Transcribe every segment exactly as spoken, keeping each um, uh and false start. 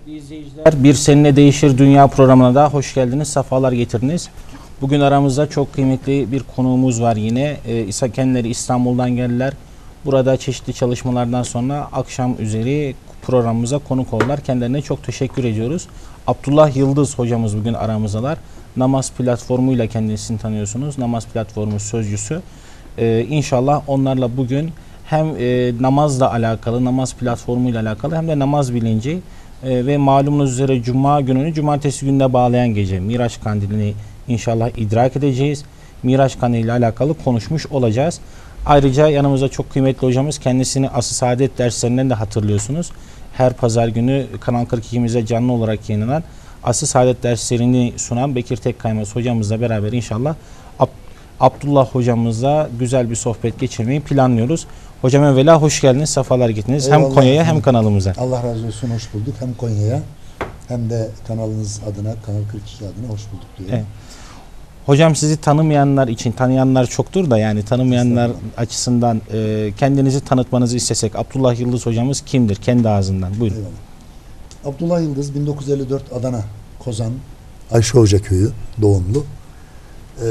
Kıymetli izleyiciler, Bir Seninle Değişir Dünya programına da hoş geldiniz, sefalar getirdiniz. Bugün aramızda çok kıymetli bir konuğumuz var yine. Ee, İsa kendileri İstanbul'dan geldiler. Burada çeşitli çalışmalardan sonra akşam üzeri programımıza konuk oldular. Kendilerine çok teşekkür ediyoruz. Abdullah Yıldız hocamız bugün aramızdalar. Namaz platformuyla kendisini tanıyorsunuz. Namaz platformu sözcüsü. Ee, İnşallah onlarla bugün hem e, namazla alakalı, namaz platformuyla alakalı hem de namaz bilinci e, ve malumunuz üzere Cuma gününü Cumartesi gününe bağlayan gece Miraç Kandili'ni inşallah idrak edeceğiz. Miraç Kandili ile alakalı konuşmuş olacağız. Ayrıca yanımızda çok kıymetli hocamız, kendisini Asr-ı Saadet derslerinden de hatırlıyorsunuz. Her pazar günü Kanal kırk ikimizde canlı olarak yayınlanan Asr-ı Saadet derslerini sunan Bekir Tekkaymaz hocamızla beraber inşallah Ab Abdullah hocamızla güzel bir sohbet geçirmeyi planlıyoruz. Hocam evvela hoş geldiniz, sefalar getirdiniz. Eyvallah. Hem Konya'ya hem kanalımıza. Allah razı olsun, hoş bulduk. Hem Konya'ya hem de kanalınız adına, Kanal kırk iki adına hoş bulduk diyorum. Evet. Hocam sizi tanımayanlar için, tanıyanlar çoktur da yani tanımayanlar açısından e, kendinizi tanıtmanızı istesek, Abdullah Yıldız hocamız kimdir? Kendi ağzından. Buyurun. Eyvallah. Abdullah Yıldız bin dokuz yüz elli dört Adana, Kozan, Ayşe Hoca Köyü doğumlu. Ee,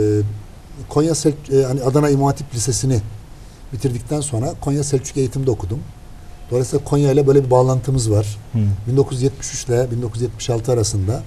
Konya Sel e, hani Adana İmam Hatip Lisesi'ni bitirdikten sonra Konya Selçuk Eğitim'de okudum. Dolayısıyla Konya ile böyle bir bağlantımız var. Hmm. bin dokuz yüz yetmiş üç ile bin dokuz yüz yetmiş altı arasında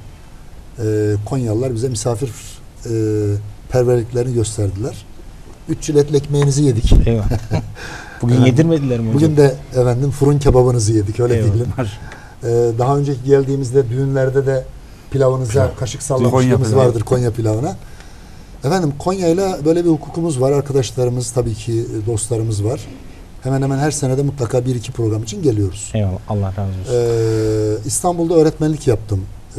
e, Konyalılar bize misafir e, perverliklerini gösterdiler. Üç yıl etli ekmeğinizi yedik. Eyvallah. Bugün evet. Yedirmediler mi hocam? Bugün de efendim fırın kebabınızı yedik, öyle diyelim. Ee, daha önceki geldiğimizde düğünlerde de pilavınıza Pilav. kaşık sallamışlığımız vardır Konya pilavına. Efendim Konya ile böyle bir hukukumuz var. Arkadaşlarımız, tabii ki dostlarımız var. Hemen hemen her senede mutlaka bir iki program için geliyoruz. Eyvallah, Allah razı olsun. Ee, İstanbul'da öğretmenlik yaptım. Ee,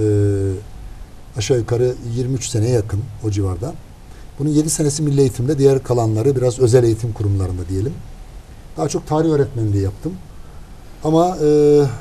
aşağı yukarı yirmi üç seneye yakın o civarda. Bunun yedi senesi milli eğitimde, diğer kalanları biraz özel eğitim kurumlarında diyelim. Daha çok tarih öğretmenliği yaptım. Ama e,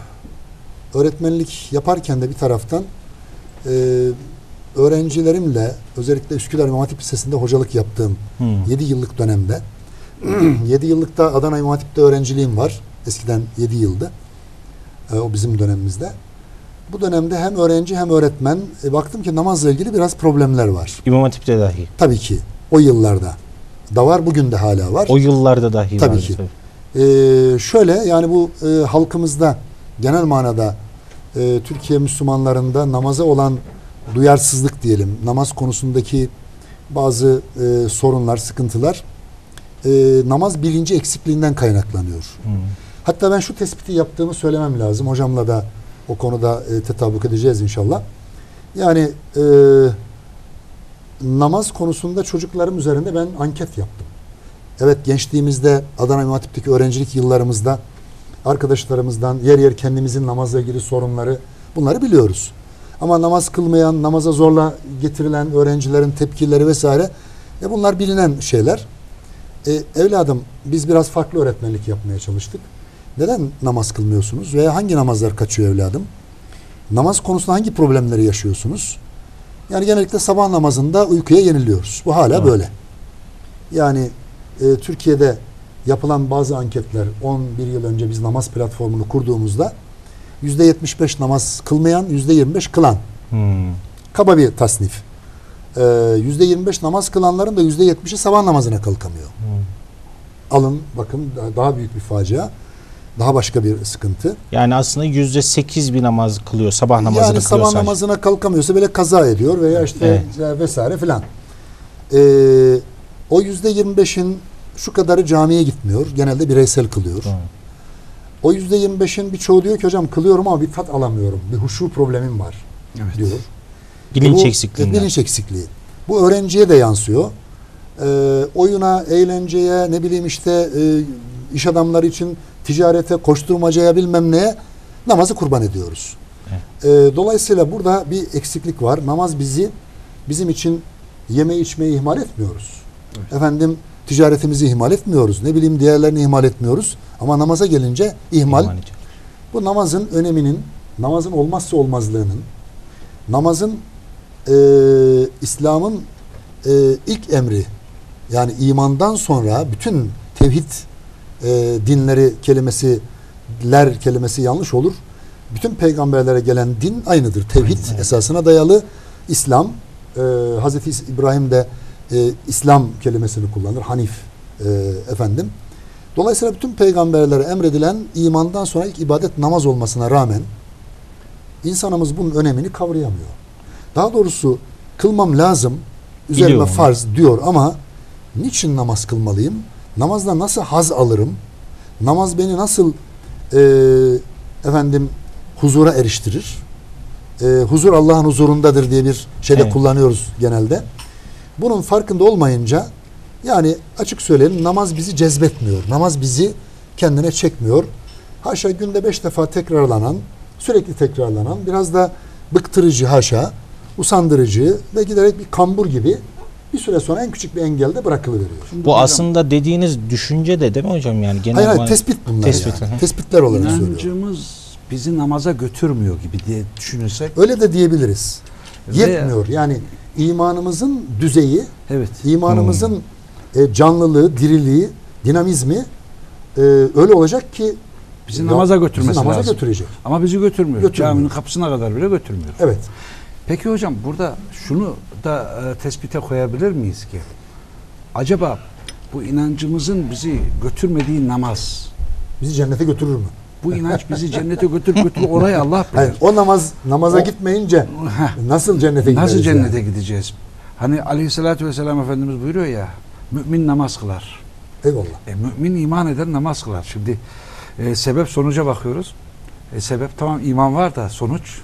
öğretmenlik yaparken de bir taraftan e, öğrencilerimle, özellikle Üsküdar İmam Hatip Lisesi'nde hocalık yaptığım hmm. yedi yıllık dönemde yedi yıllıkta Adana İmam Hatip'te öğrenciliğim var. Eskiden yedi yıldı. E, o bizim dönemimizde. Bu dönemde hem öğrenci hem öğretmen e, baktım ki namazla ilgili biraz problemler var. İmam Hatip'te dahi. Tabii ki. O yıllarda da var. Bugün de hala var. O yıllarda dahi tabii var. Ki. Ee, şöyle yani bu e, halkımızda genel manada e, Türkiye Müslümanlarında namaza olan duyarsızlık diyelim, namaz konusundaki bazı e, sorunlar, sıkıntılar e, namaz bilinci eksikliğinden kaynaklanıyor. Hmm. Hatta ben şu tespiti yaptığımı söylemem lazım. Hocamla da o konuda e, tetabuk edeceğiz inşallah. Yani e, namaz konusunda çocuklarım üzerinde ben anket yaptım. Evet, gençliğimizde Adana İmam Hatip'teki öğrencilik yıllarımızda arkadaşlarımızdan yer yer kendimizin namazla ilgili sorunları, bunları biliyoruz. Ama namaz kılmayan, namaza zorla getirilen öğrencilerin tepkileri vesaire, e bunlar bilinen şeyler. E, evladım, biz biraz farklı öğretmenlik yapmaya çalıştık. Neden namaz kılmıyorsunuz veya hangi namazlar kaçıyor evladım? Namaz konusunda hangi problemleri yaşıyorsunuz? Yani genellikle sabah namazında uykuya yeniliyoruz. Bu hala evet. böyle. Yani e, Türkiye'de yapılan bazı anketler, on bir yıl önce biz namaz platformunu kurduğumuzda yüzde yetmiş beş namaz kılmayan, yüzde yirmi beş kılan. Hmm. Kaba bir tasnif. Yüzde yirmi beş namaz kılanların da yüzde yetmişi sabah namazına kalkamıyor. Hmm. Alın bakın, daha büyük bir facia. Daha başka bir sıkıntı. Yani aslında yüzde sekiz bir namaz kılıyor, sabah namazını yani kılıyor sabah sadece. namazına kalkamıyorsa böyle kaza ediyor veya işte evet. vesaire filan. Ee, o yüzde yirmi beşin şu kadarı camiye gitmiyor. Genelde bireysel kılıyor. Hmm. O yüzde yirmi beşin birçoğu diyor ki hocam kılıyorum ama bir tat alamıyorum. Bir huşu problemim var evet. diyor. Bilinç bu, eksikliğinden. Bilinç eksikliği. Bu öğrenciye de yansıyor. Ee, oyuna, eğlenceye, ne bileyim işte e, iş adamları için ticarete, koşturmacaya, bilmem neye namazı kurban ediyoruz. Evet. Ee, dolayısıyla burada bir eksiklik var. Namaz bizi, bizim için yeme içmeyi ihmal etmiyoruz. Evet. Efendim ticaretimizi ihmal etmiyoruz. Ne bileyim diğerlerini ihmal etmiyoruz. Ama namaza gelince ihmal. ihmal bu namazın öneminin, namazın olmazsa olmazlığının, namazın e, İslam'ın e, ilk emri, yani imandan sonra bütün tevhid e, dinleri kelimesiler kelimesi yanlış olur. bütün peygamberlere gelen din aynıdır. Tevhid Evet. esasına dayalı İslam. E, Hazreti İbrahim de e, İslam kelimesini kullanır. Hanif e, efendim. Dolayısıyla bütün peygamberlere emredilen imandan sonra ilk ibadet namaz olmasına rağmen insanımız bunun önemini kavrayamıyor. Daha doğrusu kılmam lazım, üzerime Biliyor onu. farz diyor ama niçin namaz kılmalıyım? Namazda nasıl haz alırım? Namaz beni nasıl e, efendim huzura eriştirir? E, huzur Allah'ın huzurundadır diye bir şeyde Evet. kullanıyoruz genelde. Bunun farkında olmayınca yani açık söyleyelim namaz bizi cezbetmiyor. Namaz bizi kendine çekmiyor. Haşa günde beş defa tekrarlanan, sürekli tekrarlanan, biraz da bıktırıcı haşa, usandırıcı ve giderek bir kambur gibi bir süre sonra en küçük bir engelde bırakılıveriyor. Bu aslında dediğiniz düşünce de değil mi hocam? Yani genel Hayır hayır olarak- tespit bunlar Tespit, yani. hı hı. Tespitler olarak söylüyorum. İnancımız bizi namaza götürmüyor gibi diye düşünürsek. Öyle de diyebiliriz. Ve- Yetmiyor. Yani imanımızın düzeyi, Evet. imanımızın e, canlılığı, diriliği, dinamizmi e, öyle olacak ki Bizi ya- namaza götürmesi bizi namaza lazım. götürecek. Ama bizi götürmüyor. Götürmüyor. Caminin kapısına kadar bile götürmüyor. Evet. Peki hocam burada şunu da e, tespite koyabilir miyiz ki? Acaba bu inancımızın bizi götürmediği namaz, Bizi cennete götürür mü? bu inanç bizi cennete götür götür orayı Allah bilir. Hayır, o namaz namaza O- gitmeyince Heh, nasıl cennete gideriz? nasıl cennete yani? gideceğiz? Hani Aleyhisselatü Vesselam Efendimiz buyuruyor ya, mümin namaz kılar. Eyvallah. E, mümin iman eder, namaz kılar. Şimdi e, sebep sonuca bakıyoruz. E, sebep tamam iman var da sonuç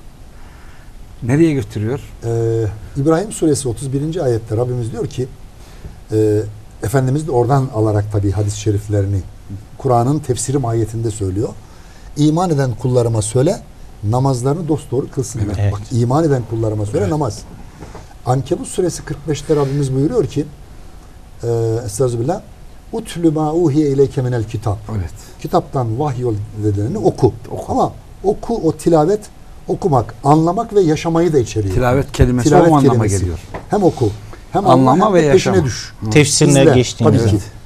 nereye götürüyor? Ee, İbrahim suresi otuz birinci ayette Rabbimiz diyor ki e, Efendimiz de oradan alarak tabii hadis-i şeriflerini Kur'an'ın tefsiri mahiyetinde söylüyor. İman eden kullarıma söyle namazlarını dosdoğru kılsınlar. Evet. Bak iman eden kullarıma söyle Evet. namaz. Ankebut suresi kırk beşte Rabbimiz buyuruyor ki e, Estağfirullah Utlü ma uhiye ileyke minel kitap. Evet. Kitaptan vahiy edilenini oku. Oku. Ama oku o tilavet okumak, anlamak ve yaşamayı da içeriyor. Tilavet kelimesi Tilavet o anlama kelimesi. geliyor. Hem oku, hem Anlama anla, hem ve de peşine yaşama. düş. Tefsirine İzle. geçtiğimiz Tabii ki. zaman.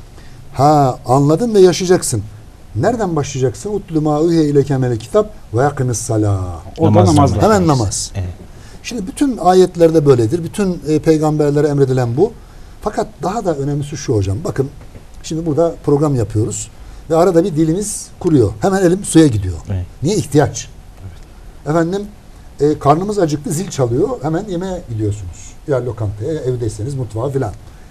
Ha anladın ve yaşayacaksın. Nereden başlayacaksın? Utlu ma uhiye ileyke minel kitap ve yakimis salah. Orada Namazla namazla. Hemen başlarız. namaz. Evet. Şimdi bütün ayetlerde böyledir. Bütün e, peygamberlere emredilen bu. Fakat daha da önemlisi şu hocam. Bakın şimdi burada program yapıyoruz ve arada bir dilimiz kuruyor. Hemen elim suya gidiyor. Evet. Niye? İhtiyaç. Efendim e, karnımız acıktı, zil çalıyor. Hemen yemeğe gidiyorsunuz. Ya lokantaya, evdeyseniz mutfağa filan.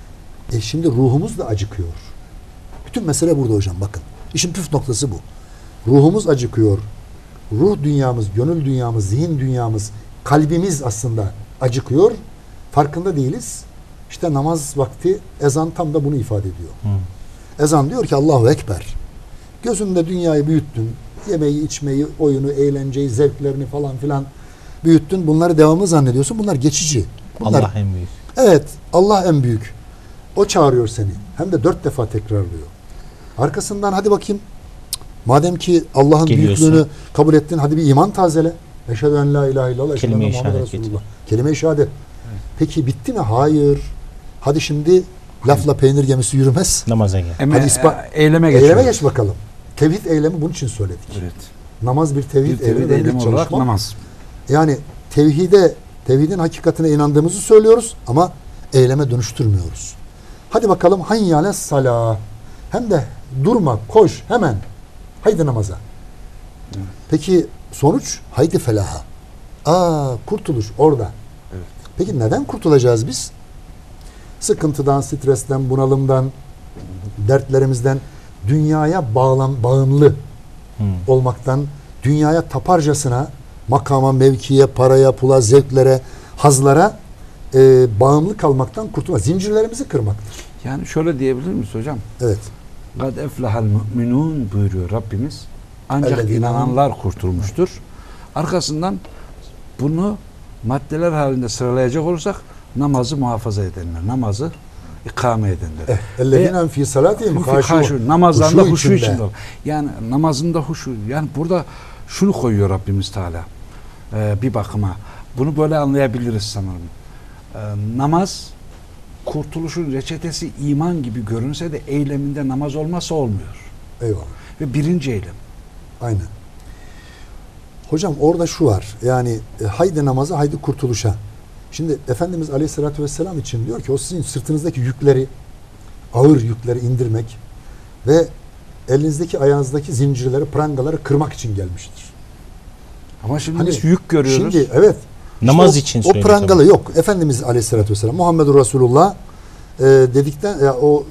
E şimdi ruhumuz da acıkıyor. Bütün mesele burada hocam bakın. İşin püf noktası bu. Ruhumuz acıkıyor. Ruh dünyamız, gönül dünyamız, zihin dünyamız, kalbimiz aslında acıkıyor. Farkında değiliz. İşte namaz vakti ezan tam da bunu ifade ediyor. Hı. Ezan diyor ki Allahu Ekber. Gözünde dünyayı büyüttün. Yemeği, içmeyi, oyunu, eğlenceyi, zevklerini falan filan büyüttün. Bunları devamlı zannediyorsun. Bunlar geçici. Bunlar, Allah en büyük. evet Allah en büyük. O çağırıyor seni. Hem de dört defa tekrarlıyor. Arkasından hadi bakayım. Madem ki Allah'ın Geliyorsun. büyüklüğünü kabul ettin. Hadi bir iman tazele. Eşhedü en la ilahe illallah. Eşhedü Kelime-i enne Muhammeden şehadet Resulullah. getir. Kelime-i şehadet. Peki bitti mi? Hayır. Hadi şimdi lafla peynir gemisi yürümez. Namaza gel. Eme, Hadi ispa- e, eyleme geçiyor. Eyleme geç bakalım. Tevhid eylemi bunun için söyledik. Evet. Namaz bir tevhid, Bir tevhid eylemi, ve bir eylemi olarak çalışma. namaz. Yani tevhide, tevhidin hakikatine inandığımızı söylüyoruz ama eyleme dönüştürmüyoruz. Hadi bakalım hayyâle salâ. Hem de durma, koş hemen. Haydi namaza. Peki sonuç? Haydi felaha. Aa kurtuluş orada. Evet. Peki neden kurtulacağız biz? Sıkıntıdan, stresten, bunalımdan, dertlerimizden, dünyaya bağlan, bağımlı Hı. olmaktan, dünyaya taparcasına, makama, mevkiye, paraya, pula, zevklere, hazlara e, bağımlı kalmaktan kurtulmak. Zincirlerimizi kırmaktır. Yani şöyle diyebilir miyiz hocam? Evet. Kad eflahal müminun buyuruyor Rabbimiz. Ancak Ellezine inananlar kurtulmuştur. Arkasından bunu maddeler halinde sıralayacak olursak namazı muhafaza edenler, namazı ikame edenler. Eh, ellezine fî salâtihim Huşu- hâşûn. huşu, namazlarında Huşu huşu içinde. içinde. Yani namazında huşu. Yani burada şunu koyuyor Rabbimiz Teala. Ee, bir bakıma. Bunu böyle anlayabiliriz sanırım. Ee, namaz kurtuluşun reçetesi iman gibi görünse de eyleminde namaz olmazsa olmuyor. Eyvallah. Ve birinci eylem. Aynen. Hocam orada şu var. Yani e, haydi namaza, haydi kurtuluşa. Şimdi Efendimiz Aleyhisselatü Vesselam için diyor ki o sizin sırtınızdaki yükleri, ağır yükleri indirmek ve elinizdeki ayağınızdaki zincirleri, prangaları kırmak için gelmiştir. Ama şimdi Hani biz yük görüyoruz. Şimdi evet. Namaz o, için o söylüyor prangalı tabii. yok. Efendimiz Aleyhisselatü Vesselam, Muhammedur Resulullah e, dedikten ya o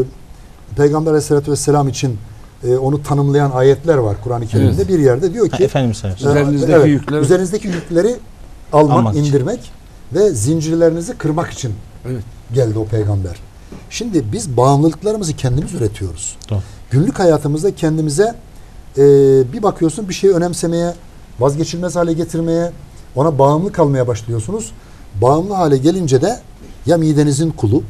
e, Peygamber Aleyhisselatü Vesselam için e, onu tanımlayan ayetler var Kur'an-ı Kerim'de. Evet. Bir yerde diyor Ha, ki Efendimiz sallallahu aleyhi ve sellem. Üzerinizdeki evet, yükleri- üzerinizdeki yükleri almak, Almak için. indirmek ve zincirlerinizi kırmak için Evet. geldi o peygamber. Şimdi biz bağımlılıklarımızı kendimiz üretiyoruz. Doğru. Günlük hayatımızda kendimize e, bir bakıyorsun bir şeyi önemsemeye, vazgeçilmez hale getirmeye, ona bağımlı kalmaya başlıyorsunuz. Bağımlı hale gelince de ya midenizin kulu,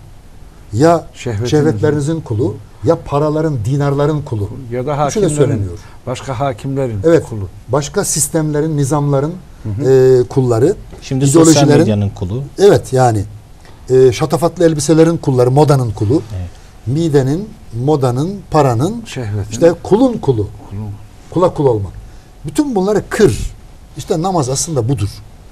ya Şehvetinizin. şehvetlerinizin kulu, ya paraların, dinarların kulu. Ya da Üçü de hakimlerin, söyleniyor. başka hakimlerin Evet. kulu. Başka sistemlerin, nizamların e, kulları. Şimdi sosyal ideolojilerin- medyanın kulu. Evet yani e, şatafatlı elbiselerin kulları, modanın kulu. Evet. Midenin, modanın, paranın, Şehvetin. işte kulun kulu. kulu. Kula kul olmak. Bütün bunları kır. İşte namaz aslında budur.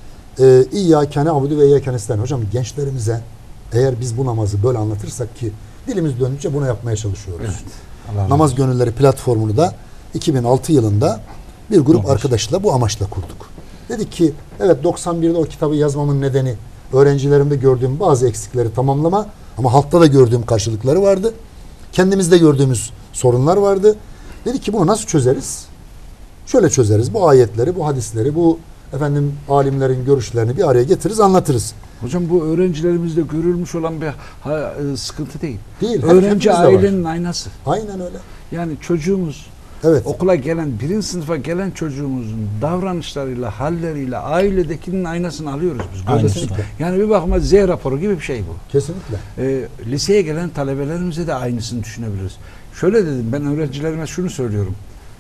Ee, İyyâke na'budu ve iyyâke nestaîn. Hocam gençlerimize eğer biz bu namazı böyle anlatırsak ki dilimiz döndükçe bunu yapmaya çalışıyoruz. Evet. Allah razı Namaz olsun. Gönülleri platformunu da iki bin altı yılında bir grup Amaç. arkadaşla bu amaçla kurduk. Dedik ki evet doksan birde o kitabı yazmamın nedeni öğrencilerimde gördüğüm bazı eksikleri tamamlama ama halkta da gördüğüm karşılıkları vardı. Kendimizde gördüğümüz sorunlar vardı. Dedik ki bunu nasıl çözeriz? Şöyle çözeriz. Bu ayetleri, bu hadisleri, bu efendim alimlerin görüşlerini bir araya getiririz, anlatırız. Hocam bu öğrencilerimizde görülmüş olan bir ha, e, sıkıntı değil. Değil. hep- Öğrenci hepimizde var. ailenin aynası. Aynen öyle. Yani çocuğumuz Evet. okula gelen, birinci sınıfa gelen çocuğumuzun davranışlarıyla, halleriyle ailedekinin aynasını alıyoruz biz. Aynısı. Böylesi- Yani bir bakıma Z raporu gibi bir şey bu. Kesinlikle. E, liseye gelen talebelerimize de aynısını düşünebiliriz. Şöyle dedim, ben öğrencilerime şunu söylüyorum.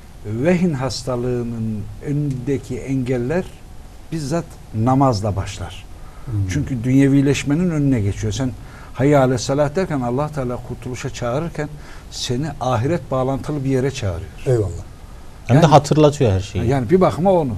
Vehin hastalığının önündeki engeller bizzat namazla başlar. Hmm. Çünkü dünyevileşmenin önüne geçiyor. Sen hayy ale salah derken Allah Teala kurtuluşa çağırırken seni ahiret bağlantılı bir yere çağırıyor. Eyvallah. Hem de Yani- hatırlatıyor her şeyi. Yani bir bakıma onu.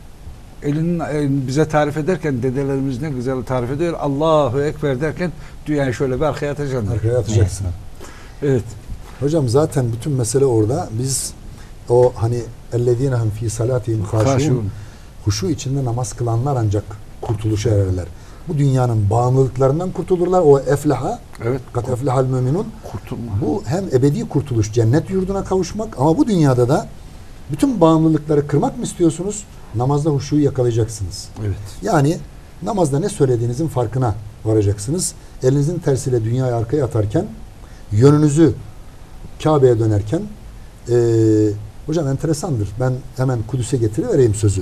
Elinin elini bize tarif ederken dedelerimiz ne güzel tarif ediyor. Allahu Ekber derken dünyayı şöyle bir arkaya atacaksın. Arkaya atacaksın. Evet. Hocam zaten bütün mesele orada. Biz o hani ellezîne hum fî salâtihim hâşûn, Haşun. huşu içinde namaz kılanlar ancak kurtuluşa ererler. Bu dünyanın bağımlılıklarından kurtulurlar. O eflaha, Evet. kat eflahal müminun. Kurtulma. Bu hem ebedi kurtuluş, cennet yurduna kavuşmak ama bu dünyada da bütün bağımlılıkları kırmak mı istiyorsunuz? Namazda huşuyu yakalayacaksınız. Evet. Yani namazda ne söylediğinizin farkına varacaksınız. Elinizin tersiyle dünyayı arkaya atarken, yönünüzü Kabe'ye dönerken, eee hocam enteresandır. Ben hemen Kudüs'e getirivereyim sözü.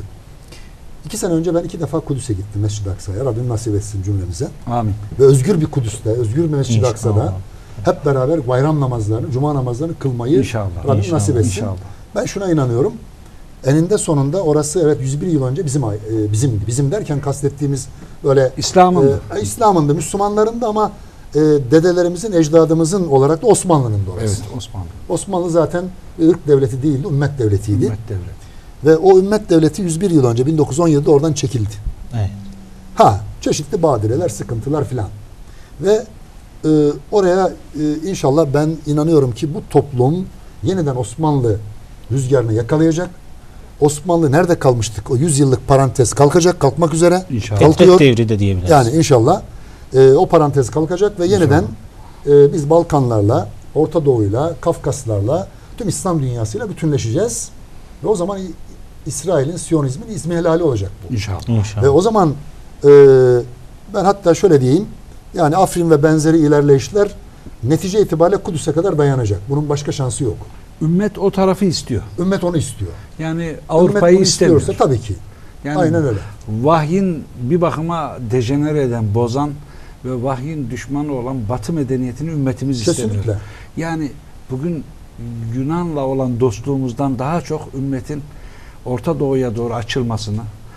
İki sene önce ben iki defa Kudüs'e gittim Mescid-i Aksa'ya. Rabbim nasip etsin cümlemize. Amin. Ve özgür bir Kudüs'te, özgür bir Mescid-i İnşallah. Aksa'da hep beraber bayram namazlarını, cuma namazlarını kılmayı İnşallah. Rabbim İnşallah, nasip etsin. İnşallah. Ben şuna inanıyorum. Eninde sonunda orası evet yüz bir yıl önce bizim e, bizim bizim derken kastettiğimiz böyle İslam'ın e, İslam'ın da Müslümanların da ama e, dedelerimizin, ecdadımızın olarak da Osmanlı'nın da orası. evet Osmanlı. Osmanlı zaten ırk devleti değildi, ümmet devletiydi. Ümmet devleti. Ve o ümmet devleti yüz bir yıl önce bin dokuz yüz on yedide oradan çekildi. Evet. Ha, çeşitli badireler, sıkıntılar filan. Ve e, oraya e, inşallah ben inanıyorum ki bu toplum yeniden Osmanlı rüzgarını yakalayacak. Osmanlı nerede kalmıştık? O yüz yıllık parantez kalkacak, kalkmak üzere. İnşallah. Kalkıyor. Tek devri de diyebiliriz. Yani inşallah e, o parantez kalkacak ve yeniden e, biz Balkanlarla, Orta Doğu'yla, Kafkaslarla, tüm İslam dünyasıyla bütünleşeceğiz. Ve o zaman İ- İsrail'in, Siyonizmin ismi helali olacak bu. İnşallah. İnşallah. Ve o zaman e, ben hatta şöyle diyeyim, yani Afrin ve benzeri ilerleyişler netice itibariyle Kudüs'e kadar dayanacak. Bunun başka şansı yok. Ümmet o tarafı istiyor. Ümmet onu istiyor. Yani Ümmet Avrupa'yı bunu istemiyor. istiyorsa tabii ki. Yani Aynen öyle. vahyin bir bakıma dejenere eden, bozan ve vahyin düşmanı olan Batı medeniyetini ümmetimiz istemiyor. Kesinlikle. Yani bugün Yunan'la olan dostluğumuzdan daha çok ümmetin Orta Doğu'ya doğru açılmasını,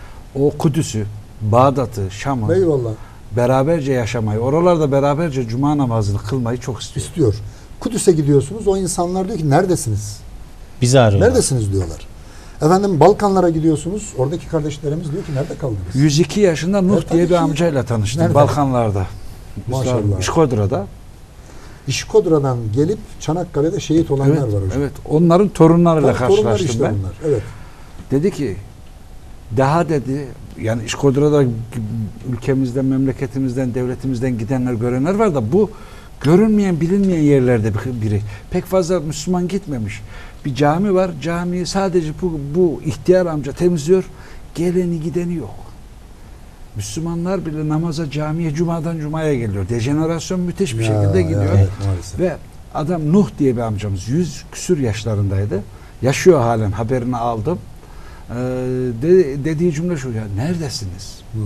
o Kudüs'ü, Bağdat'ı, Şam'ı Eyvallah. beraberce yaşamayı, oralarda beraberce cuma namazını kılmayı çok istiyor. İstiyor. Kudüs'e gidiyorsunuz, o insanlar diyor ki neredesiniz? Bizi arıyorlar. Neredesiniz diyorlar. Efendim Balkanlara gidiyorsunuz. Oradaki kardeşlerimiz diyor ki nerede kaldınız? yüz iki yaşında Nuh Evet, diye tabii bir ki. amcayla tanıştım Nerede? Balkanlarda. Maşallah. İşkodra'da. İşkodra'dan gelip Çanakkale'de şehit olanlar Evet, var hocam. evet. Onların torunlarıyla Tabii torunlar karşılaştım işte ben. bunlar. Evet. Dedi ki daha dedi yani İşkodra'da ülkemizden, memleketimizden, devletimizden gidenler, görenler var da bu görünmeyen, bilinmeyen yerlerde biri. Pek fazla Müslüman gitmemiş. Bir cami var. Camiyi sadece bu, bu ihtiyar amca temizliyor. Geleni gideni yok. Müslümanlar bile namaza, camiye, cumadan cumaya geliyor. Dejenerasyon müthiş bir Ya, şekilde ya, gidiyor. evet, maalesef. Ve adam Nuh diye bir amcamız yüz küsür yaşlarındaydı. Yaşıyor halen, haberini aldım. Ee, de, dediği cümle şu: ya neredesiniz? Hmm.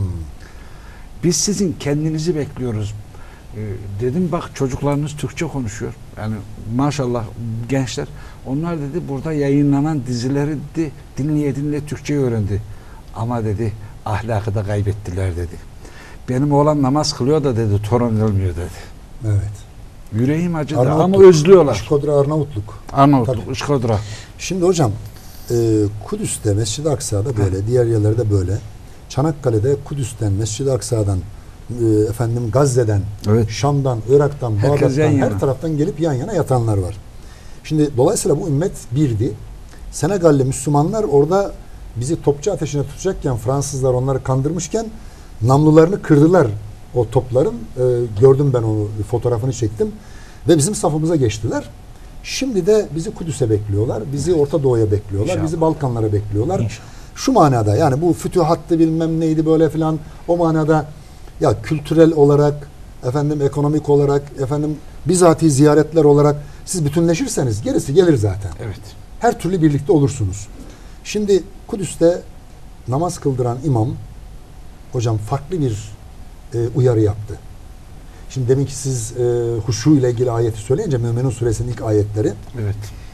Biz sizin kendinizi bekliyoruz. Ee, dedim bak çocuklarınız Türkçe konuşuyor. Yani maşallah gençler. Onlar dedi burada yayınlanan dizileri de dinleye dinleye Türkçeyi öğrendi. Ama dedi ahlakı da kaybettiler dedi. Benim oğlan namaz kılıyor da dedi torun kılmıyor dedi. Evet. Yüreğim acıdı Arnavutluk, ama özlüyorlar. İşkodra Arnavutluk. Arnavutluk, Tabii. İşkodra. Şimdi hocam e, Kudüs'te Mescid-i Aksa'da böyle, diğer yerlerde böyle. Çanakkale'de Kudüs'ten, Mescid-i Aksa'dan, e, efendim Gazze'den, Evet. Şam'dan, Irak'tan, Herkes Bağdat'tan, yan yana. her taraftan gelip yan yana yatanlar var. Şimdi dolayısıyla bu ümmet birdi. Senegalli Müslümanlar orada bizi topçu ateşine tutacakken, Fransızlar onları kandırmışken namlularını kırdılar o topların. E, gördüm ben onu, fotoğrafını çektim. Ve bizim safımıza geçtiler. Şimdi de bizi Kudüs'e bekliyorlar. Bizi Orta Doğu'ya bekliyorlar. İnşallah. Bizi Balkanlara bekliyorlar. İnşallah. Şu manada yani bu fütühattı bilmem neydi böyle filan, o manada ya kültürel olarak, efendim ekonomik olarak, efendim bizatihi ziyaretler olarak siz bütünleşirseniz gerisi gelir zaten. Evet. Her türlü birlikte olursunuz. Şimdi Kudüs'te namaz kıldıran imam hocam farklı bir e, uyarı yaptı. Şimdi demin ki siz e, huşu ile ilgili ayeti söyleyince Müminun suresinin ilk ayetleri Evet.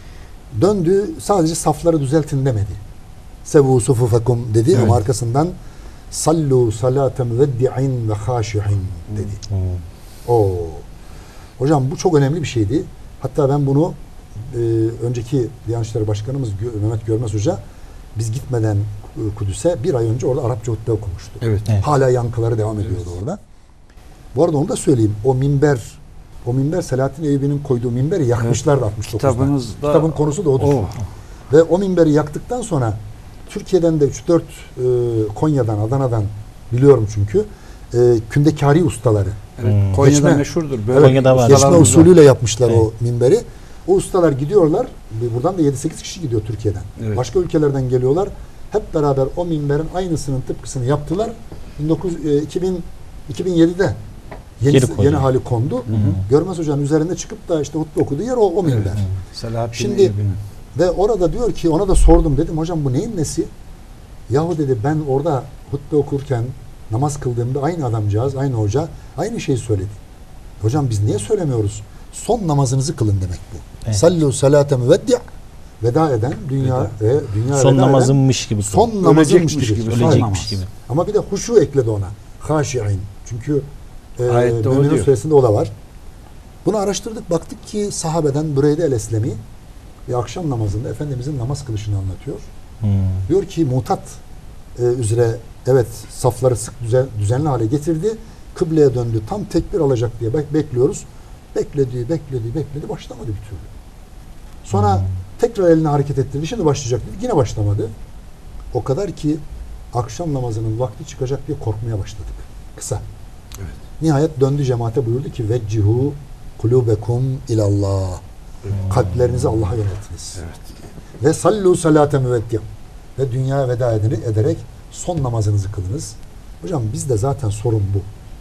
döndü, sadece safları düzeltin demedi. Sevu sufufekum dedi Evet. ama arkasından sallu salatem veddi'in ve haşi'in dedi. Hmm. Oo. Hocam bu çok önemli bir şeydi. Hatta ben bunu e, önceki Diyanet İşleri Başkanımız Gö- Mehmet Görmez Hoca biz gitmeden e, Kudüs'e bir ay önce orada Arapça hutbe okumuştu. Evet. Evet. Hala yankıları devam ediyordu orada. Bu arada onu da söyleyeyim. O minber, o minber Selahattin Eyyubi'nin koyduğu minberi yakmışlardı altmış dokuzda. Kitabınızda Kitabın konusu da odur. o. Ve o minberi yaktıktan sonra Türkiye'den de üç dört e, Konya'dan, Adana'dan biliyorum çünkü e, kündekari ustaları. Evet. Hmm. Konya'da Geçme. meşhurdur. Evet, Konya'da var. Geçme ustalarımız usulüyle yapmışlar Evet. o minberi. O ustalar gidiyorlar. Buradan da yedi sekiz kişi gidiyor Türkiye'den. Evet. Başka ülkelerden geliyorlar. Hep beraber o minberin aynısının tıpkısını yaptılar. bin dokuz yüz, e, iki bin, iki bin yedide yeni, Geri koydu. yeni hali kondu. Görmez Hoca'nın üzerinde çıkıp da işte hutbe okuduğu yer o, o minber. Evet. Selahattin Şimdi- Eyyubi'nin. Ve orada diyor ki, ona da sordum, dedim hocam bu neyin nesi? Yahu dedi ben orada hutbe okurken namaz kıldığımda aynı adamcağız, aynı hoca aynı şeyi söyledi. Hocam biz niye söylemiyoruz? Son namazınızı kılın demek bu. Evet. Sallu salate müveddi' veda eden dünya Veda. ve dünya Son veda eden namazınmış gibi. son kıl. namazınmış Ölecekmiş gibi. gibi. Son Ölecekmiş namaz. gibi. Ama bir de huşu ekledi ona. Haşi'in. Çünkü e, Ayette o Müminun diyor. suresinde o da var. Bunu araştırdık. Baktık ki sahabeden Büreyde el-Eslemi bir akşam namazında Efendimizin namaz kılışını anlatıyor. Hmm. Diyor ki mutat e, üzere evet safları sık düzen, düzenli hale getirdi. Kıbleye döndü. Tam tekbir alacak diye bek- bekliyoruz. Bekledi, bekledi, bekledi. Başlamadı bir türlü. Sonra Hmm. tekrar elini hareket ettirdi. Şimdi başlayacak dedi. Yine başlamadı. O kadar ki akşam namazının vakti çıkacak diye korkmaya başladık. Kısa. Evet. Nihayet döndü cemaate, buyurdu ki veccihu kulubekum ilallah. Kalplerinizi Allah'a yöneltiniz. Evet. Ve sallu salate müveddi. Ve dünyaya veda edin- ederek son namazınızı kılınız. Hocam bizde zaten sorun bu.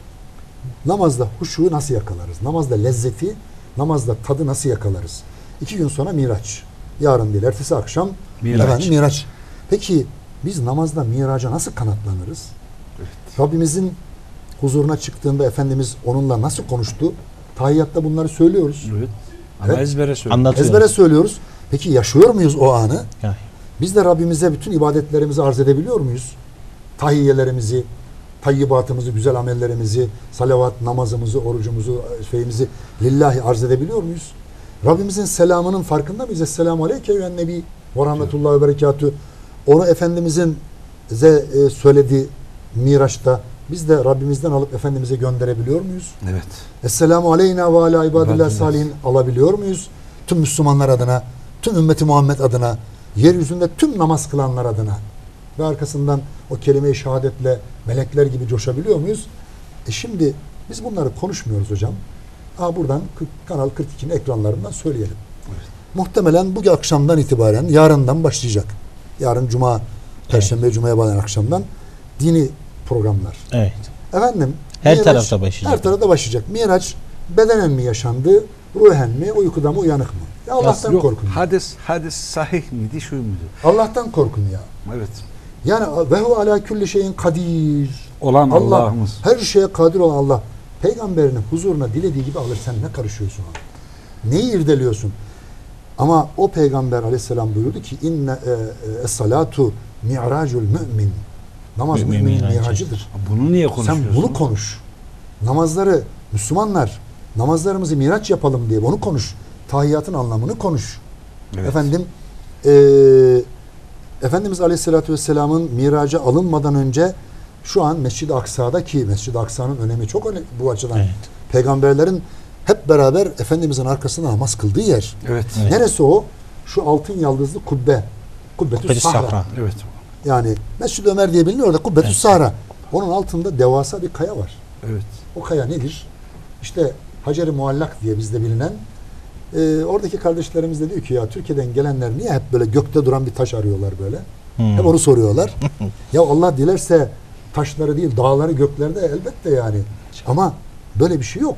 Namazda huşuyu nasıl yakalarız? Namazda lezzeti, namazda tadı nasıl yakalarız? İki gün sonra Miraç. Yarın değil, ertesi akşam Miraç. efendim, Miraç. Peki biz namazda Miraç'a nasıl kanatlanırız? Evet. Rabbimizin huzuruna çıktığında Efendimiz onunla nasıl konuştu? Tahiyyatta bunları söylüyoruz. Evet. Ama Evet. ezbere söylüyor. Anlatıyor. Ezbere söylüyoruz. Peki yaşıyor muyuz o anı? Yani. Biz de Rabbimize bütün ibadetlerimizi arz edebiliyor muyuz? Tahiyyelerimizi, tayyibatımızı, güzel amellerimizi, salavat, namazımızı, orucumuzu, şeyimizi lillahi arz edebiliyor muyuz? Rabbimizin selamının farkında mıyız? Esselamu aleyke eyyühen nebi ve rahmetullahi ve berekatühü. Onu Efendimizin bize e, söylediği Miraç'ta biz de Rabbimizden alıp Efendimiz'e gönderebiliyor muyuz? Evet. Esselamu aleyna ve ala ibadillah İbadillah. salihin alabiliyor muyuz? Tüm Müslümanlar adına, tüm ümmeti Muhammed adına, yeryüzünde tüm namaz kılanlar adına ve arkasından o kelime-i şehadetle melekler gibi coşabiliyor muyuz? E şimdi biz bunları konuşmuyoruz hocam. Aa, buradan Kanal kırk ikinin ekranlarından söyleyelim. Evet. Muhtemelen bugün akşamdan itibaren, yarından başlayacak. Yarın Cuma, Perşembe, evet. Cuma'ya bağlayan akşamdan dini programlar. Evet. Efendim, Her Miraç, tarafta başlayacak. Her tarafta başlayacak. Miraç bedenen mi yaşandı, ruhen mi, uykuda mı, uyanık mı? Ya Allah'tan Yok, korkun. Ya. Hadis, hadis sahih miydi, şu muydu? Allah'tan korkun ya. Evet. Yani ve hu ala külli şeyin kadir. Olan Allah, Allah'ımız. her şeye kadir olan Allah. Peygamberinin huzuruna dilediği gibi alır. Sen ne karışıyorsun ona? Neyi irdeliyorsun? Ama o peygamber aleyhisselam buyurdu ki inne e, e, es-salatu mi'racul mümin. Namaz Mümin müminin miracı. miracıdır. Bunu niye konuşuyorsun? Sen bunu konuş. Namazları Müslümanlar namazlarımızı miraç yapalım diye bunu konuş. Tahiyyatın anlamını konuş. Evet. Efendim e, Efendimiz Aleyhisselatü Vesselam'ın miraca alınmadan önce şu an Mescid-i Aksa'da ki Mescid-i Aksa'nın önemi çok önemli bu açıdan. Evet. Peygamberlerin hep beraber Efendimizin arkasında namaz kıldığı yer. Evet. Evet. Neresi o? Şu altın yaldızlı kubbe. Kubbetü Kubbetü Sahra. Sahra. Evet. Yani Mescid-i Ömer diye biliniyor orada Kubbetü Evet. Sahra. Onun altında devasa bir kaya var. Evet. O kaya nedir? İşte Hacer-i Muallak diye bizde bilinen e, oradaki kardeşlerimiz de diyor ki ya Türkiye'den gelenler niye hep böyle gökte duran bir taş arıyorlar böyle? Hmm. Hep onu soruyorlar. Ya Allah dilerse taşları değil dağları göklerde elbette yani. Ama böyle bir şey yok.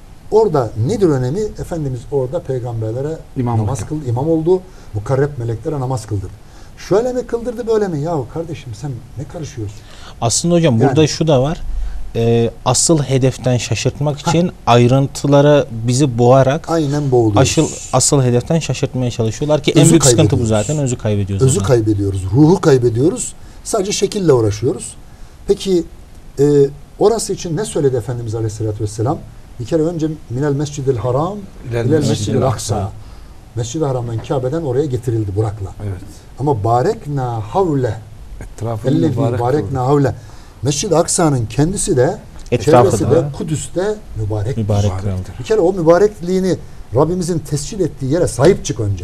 Orada nedir önemi? Efendimiz orada peygamberlere İmamlık namaz yaptı. kıldı, imam oldu. Mukarreb meleklere namaz kıldırdı. Şöyle mi kıldırdı böyle mi? Ya kardeşim sen ne karışıyorsun? Aslında hocam Yani- burada şu da var. Ee, asıl hedeften şaşırtmak için ayrıntılara bizi boğarak Aynen boğuluyoruz. asıl, asıl hedeften şaşırtmaya çalışıyorlar ki en Özü büyük sıkıntı bu kaybediyoruz. zaten. Özü kaybediyoruz. Özü o zaman. kaybediyoruz, ruhu kaybediyoruz. Sadece şekille uğraşıyoruz. Peki e, orası için ne söyledi Efendimiz Aleyhisselatü Vesselam? Bir kere önce minel mescidil haram İlel ilel mescidil mescidil aksa. aksa. Mescid-i Haram'dan Kabe'den oraya getirildi Burak'la. Evet. Ama barekna havle Etrafını ellezî mübarek barekna kıldı. havle. Mescid-i Aksa'nın kendisi de Etrafı çevresi da de Kudüs'te mübarek. mübarek Mübarek. kıldı. Bir kere o mübarekliğini Rabbimizin tescil ettiği yere sahip çık önce.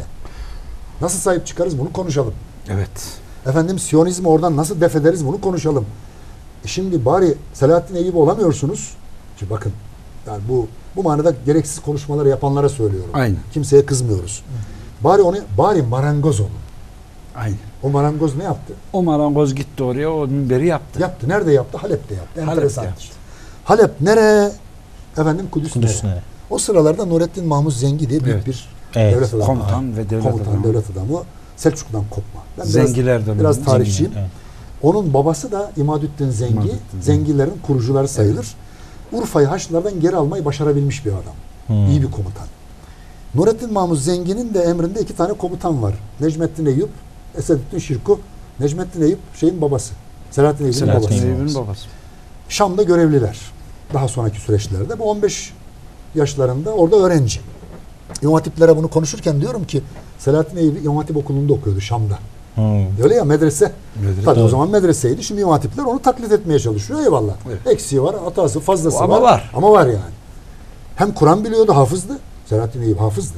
Nasıl sahip çıkarız bunu konuşalım. Evet. Efendim Siyonizmi oradan nasıl def ederiz bunu konuşalım. E şimdi bari Selahattin Eyyubi olamıyorsunuz. Şimdi bakın yani bu bu manada gereksiz konuşmaları yapanlara söylüyorum. Aynen. Kimseye kızmıyoruz. Bari onu bari marangoz olun. Aynen. O marangoz ne yaptı? O marangoz gitti oraya, o minberi yaptı. Yaptı. Nerede yaptı? Halep'te yaptı. Halep'te Enteresandır. yaptı. Halep nere? Efendim Kudüs, Kudüs nere? nere? O sıralarda Nurettin Mahmuz Zengi diye büyük Evet. bir Evet. devlet adamı. Komutan ve devlet Komutan, adamı. devlet adamı. Selçuklu'dan kopma. Ben biraz, Zengiler dönemi. biraz tarihçiyim. Evet. Onun babası da İmadüddin Zengi. İmadüddin Zengi. Zengilerin kurucuları sayılır. Urfa'yı Haçlılardan geri almayı başarabilmiş bir adam. Hmm. İyi bir komutan. Nurettin Mahmuz Zengi'nin de emrinde iki tane komutan var. Necmettin Eyüp, Esedüddin Şirkuh. Necmettin Eyüp şeyin babası. Selahattin Eyyubi'nin Selahattin babası. Eyyubi. Eyyubi'nin babası. Şam'da görevliler. Daha sonraki süreçlerde. Bu on beş yaşlarında orada öğrenci. İmam Hatiplere bunu konuşurken diyorum ki Selahattin Eyyubi İmam Hatip okulunda okuyordu Şam'da. Hmm. Öyle ya medrese. Medrese. Tabii o Doğru. zaman medreseydi. Şimdi İmam Hatipler onu taklit etmeye çalışıyor. Eyvallah. Evet. Eksiği var, hatası, fazlası Ama var. var. Ama var yani. Hem Kur'an biliyordu, hafızdı. Selahattin Eyyubi hafızdı.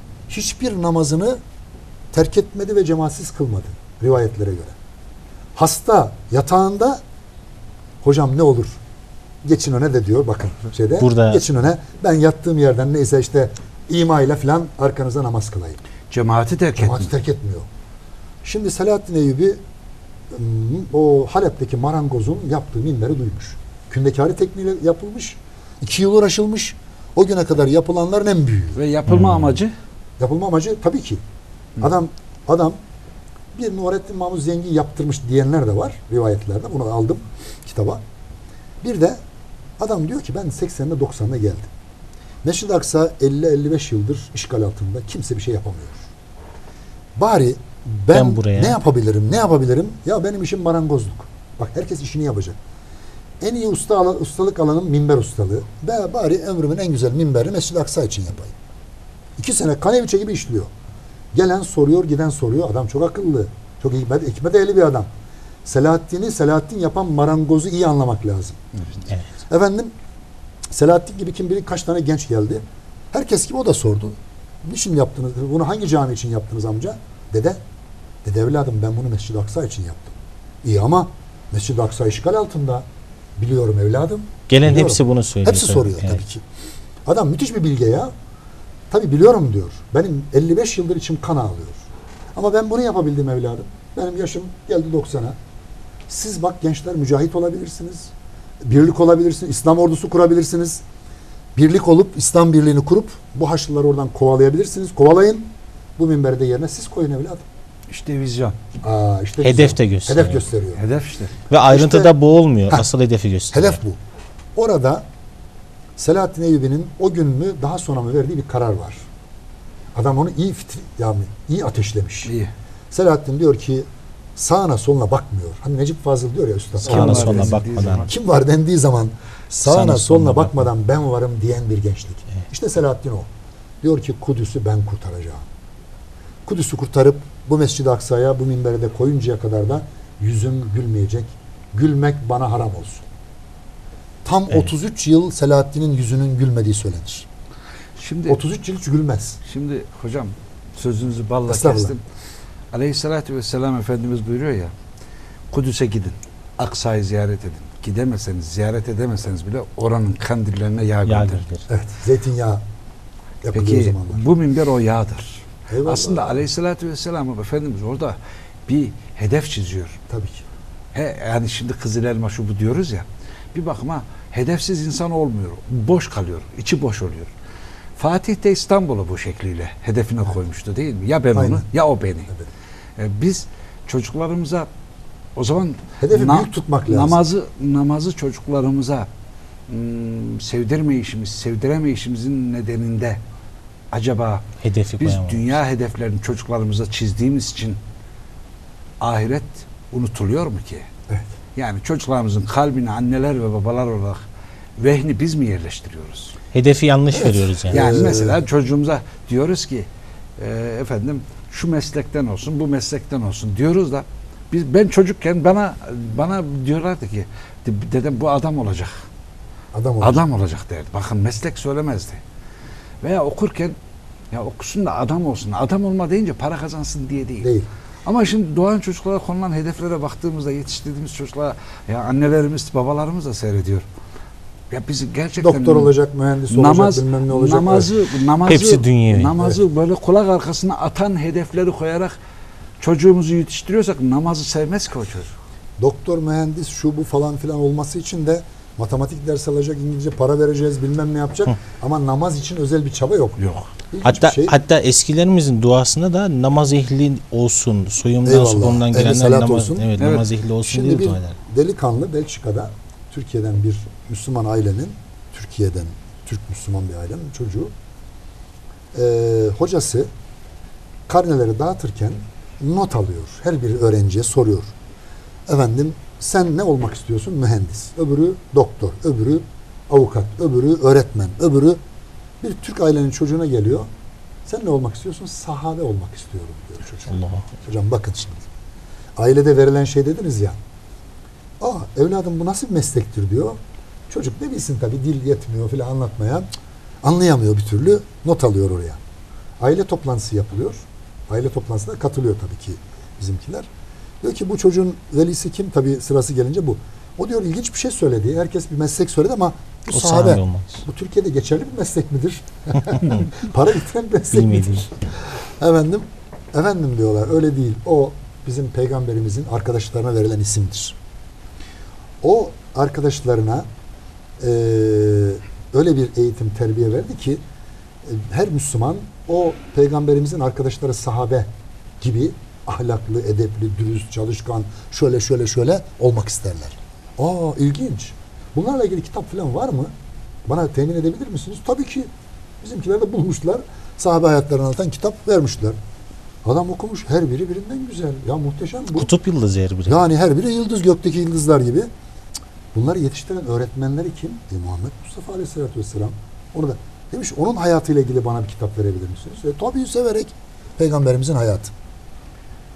Hiçbir namazını terk etmedi ve cemaatsiz kılmadı rivayetlere göre. Hasta yatağında hocam ne olur geçin öne de diyor bakın şeyde. Burada- Geçin öne ben yattığım yerden neyse işte ima ile falan arkanıza namaz kılayım. Cemaati terk Cemaati etmiyor. terk etmiyor. Şimdi Selahattin Eyyubi ım, o Halep'teki marangozun yaptığı minberi duymuş. Kündekari tekniğiyle yapılmış. iki yıl uğraşılmış. O güne kadar yapılanların en büyüğü. Ve yapılma amacı Yapılma amacı tabii ki. Adam adam bir Nurettin Mahmuz Zengi yaptırmış diyenler de var rivayetlerde. Bunu aldım kitaba. Bir de adam diyor ki ben sekseninde doksanında geldim. Mescid-i Aksa elli elli beş yıldır işgal altında. Kimse bir şey yapamıyor. Bari ben, Ben buraya- ne yapabilirim? Ne yapabilirim? Ya benim işim marangozluk. Bak herkes işini yapacak. En iyi usta alan, ustalık alanım minber ustalığı. Ve bari ömrümün en güzel minberini Mescid-i Aksa için yapayım. İki sene kaneviçe gibi işliyor. Gelen soruyor, giden soruyor. Adam çok akıllı. Çok hikmet, hikmet ehli bir adam. Selahaddin'i Selahaddin yapan marangozu iyi anlamak lazım. Evet. Efendim Selahaddin gibi kim bilir kaç tane genç geldi. Herkes gibi o da sordu. Niçin yaptınız? Bunu hangi cami için yaptınız amca? Dede. Dede evladım ben bunu Mescid-i Aksa için yaptım. İyi ama Mescid-i Aksa işgal altında. Biliyorum evladım. Gelen Biliyorum. hepsi bunu söylüyor. Hepsi tabii. soruyor Evet. tabii ki. Adam müthiş bir bilge ya. Tabii biliyorum diyor. Benim elli beş yıldır içim kan ağlıyor. Ama ben bunu yapabildim evladım. Benim yaşım geldi doksana. Siz bak gençler mücahit olabilirsiniz. Birlik olabilirsiniz. İslam ordusu kurabilirsiniz. Birlik olup İslam birliğini kurup bu Haçlıları oradan kovalayabilirsiniz. Kovalayın. Bu minberi de yerine siz koyun evladım. İşte vizyon. Aa, işte Hedef güzel. de gösteriyor. Hedef gösteriyor. Hedef işte. Ve ayrıntıda İşte- bu olmuyor. Heh. Asıl hedefi gösteriyor. Hedef bu. Orada Selahaddin Eyyubi'nin o gün mü daha sonra mı verdiği bir karar var. Adam onu iyi fitri, yani iyi ateşlemiş. İyi. Selahaddin diyor ki sağına soluna bakmıyor. Hani Necip Fazıl diyor ya üstad. Sağına Kim var soluna denildiği bakmadan. zaman. Kim var dendiği zaman sağına, Sağına, soluna soluna bakmadan ben varım diyen bir gençlik. Evet. İşte Selahaddin o. Diyor ki Kudüs'ü ben kurtaracağım. Kudüs'ü kurtarıp bu Mescid-i Aksa'ya bu minbere de koyuncaya kadar da yüzüm gülmeyecek. Gülmek bana haram olsun. Tam Evet. otuz üç yıl Selahaddin'in yüzünün gülmediği söylenir. Şimdi otuz üç yıl hiç gülmez. Şimdi hocam sözünüzü balla Estağfurullah. kestim. Aleyhissalatü vesselam Efendimiz buyuruyor ya, Kudüs'e gidin, Aksa'yı ziyaret edin. Gidemeseniz, ziyaret edemeseniz bile oranın kandillerine yağ Yağ gönderin. gönderir. Evet. Zeytinyağı yapılıyor o Peki zamanlar. bu minber o yağdır. Eyvallah. Aslında Aleyhissalatü vesselam Efendimiz orada bir hedef çiziyor. Tabii ki. He, yani şimdi Kızıl Elma şu bu diyoruz ya, bir bakıma hedefsiz insan olmuyor. Boş kalıyor, içi boş oluyor. Fatih de İstanbul'u bu şekliyle hedefine koymuştu değil mi? Ya ben Aynen. onu ya o beni. Evet. E, biz çocuklarımıza o zaman Hedefi büyük tutmak lazım. namazı namazı çocuklarımıza hmm, sevdirmeyişimiz, sevdiremeyişimizin nedeninde acaba Hedefi biz koyamam. dünya hedeflerini çocuklarımıza çizdiğimiz için ahiret unutuluyor mu ki? Evet. Yani çocuklarımızın kalbine anneler ve babalar olarak vehni biz mi yerleştiriyoruz? Hedefi yanlış Evet. veriyoruz yani. Yani Ee, mesela çocuğumuza diyoruz ki e, efendim şu meslekten olsun, bu meslekten olsun diyoruz da biz ben çocukken bana bana diyorlardı ki dedem bu adam olacak. Adam olacak. Adam olacak derdi. Bakın meslek söylemezdi. Veya okurken ya okusun da adam olsun. Adam olma deyince para kazansın diye değil. Değil. Ama şimdi doğan çocuklara konulan hedeflere baktığımızda yetiştirdiğimiz çocuklara ya annelerimiz, babalarımız da seyrediyor. Ya biz gerçekten Doktor olacak, mühendis olacak, namaz, bilmem ne olacak. namazı, namazı, Hepsi dünyevi. namazı böyle kulak arkasına atan hedefleri koyarak çocuğumuzu yetiştiriyorsak namazı sevmez ki o çocuk. Doktor, mühendis, şu bu falan filan olması için de matematik ders alacak, İngilizce para vereceğiz, bilmem ne yapacak. Ama namaz için özel bir çaba yok. Yok. İlginç Hatta bir şey. hatta eskilerimizin duasında da namaz ehli olsun, soyumdan Eyvallah. solumdan Ehli gelenler salat namaz, olsun. evet, Evet. namaz ehli olsun Şimdi diye bir dua eder. delikanlı Belçika'da, Türkiye'den bir Müslüman ailenin, Türkiye'den Türk Müslüman bir ailenin çocuğu, e, hocası karneleri dağıtırken not alıyor. Her bir öğrenciye soruyor. Efendim sen ne olmak istiyorsun? Mühendis. Öbürü doktor. Öbürü avukat. Öbürü öğretmen. Öbürü bir Türk ailenin çocuğuna geliyor. Sen ne olmak istiyorsun? Sahabe olmak istiyorum diyor çocuk. Allah. Hocam bakın şimdi. Ailede verilen şey dediniz ya. Aa evladım bu nasıl bir meslektir diyor. Çocuk ne bilsin tabii dil yetmiyor filan anlatmaya. Cık, anlayamıyor bir türlü. Not alıyor oraya. Aile toplantısı yapılıyor. Aile toplantısına katılıyor tabii ki bizimkiler. Diyor ki bu çocuğun velisi kim? Tabii sırası gelince bu. O diyor ilginç bir şey söyledi. Herkes bir meslek söyledi ama bu O sahabe. sahabe olmaz. Bu Türkiye'de geçerli bir meslek midir? Para getiren bir meslek Bilmediğim. midir? Efendim, efendim diyorlar öyle değil. O bizim peygamberimizin arkadaşlarına verilen isimdir. O arkadaşlarına e, öyle bir eğitim, terbiye verdi ki e, her Müslüman o peygamberimizin arkadaşları sahabe gibi ahlaklı, edepli, dürüst, çalışkan, şöyle şöyle şöyle olmak isterler. Aa ilginç. Bunlarla ilgili kitap falan var mı? Bana temin edebilir misiniz? Tabii ki. Bizimkiler de bulmuşlar. Sahabe hayatlarını anlatan kitap vermişler. Adam okumuş. Her biri birinden güzel. Ya muhteşem bu. Kutup yıldızı her biri. Yani her biri yıldız, gökteki yıldızlar gibi. Cık. Bunları yetiştiren öğretmenleri kim? E, Muhammed Mustafa Aleyhisselatü Vesselam. Onu da demiş onun hayatıyla ilgili bana bir kitap verebilir misiniz? E, tabii severek. Peygamberimizin hayatı.